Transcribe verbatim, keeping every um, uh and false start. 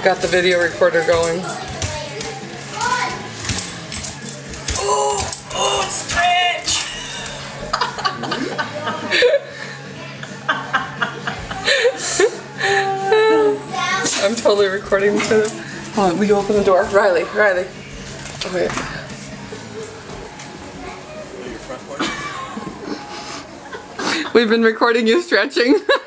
I've got the video recorder going. Oh, oh, stretch! I'm totally recording too. Hold on, will you open the door? Riley, Riley. Oh, wait. We've been recording you stretching.